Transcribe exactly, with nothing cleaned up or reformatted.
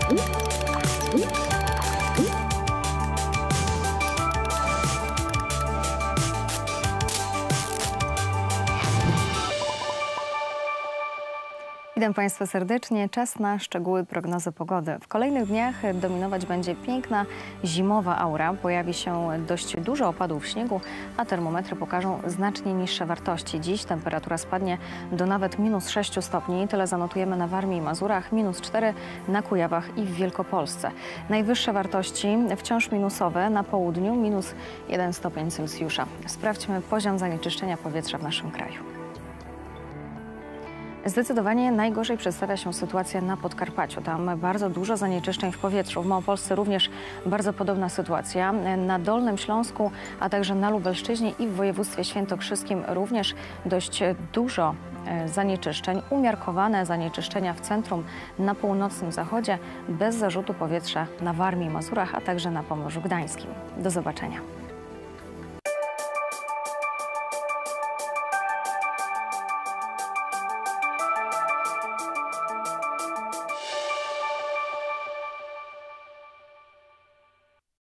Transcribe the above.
Witam Państwa serdecznie. Czas na szczegóły prognozy pogody. W kolejnych dniach dominować będzie piękna zimowa aura. Pojawi się dość dużo opadów śniegu, a termometry pokażą znacznie niższe wartości. Dziś temperatura spadnie do nawet minus sześciu stopni. Tyle zanotujemy na Warmii i Mazurach, minus cztery na Kujawach i w Wielkopolsce. Najwyższe wartości wciąż minusowe, na południu minus jeden stopień Celsjusza. Sprawdźmy poziom zanieczyszczenia powietrza w naszym kraju. Zdecydowanie najgorzej przedstawia się sytuacja na Podkarpaciu. Tam bardzo dużo zanieczyszczeń w powietrzu. W Małopolsce również bardzo podobna sytuacja. Na Dolnym Śląsku, a także na Lubelszczyźnie i w województwie świętokrzyskim również dość dużo zanieczyszczeń. Umiarkowane zanieczyszczenia w centrum, na północnym zachodzie, bez zarzutu powietrza na Warmii i Mazurach, a także na Pomorzu Gdańskim. Do zobaczenia.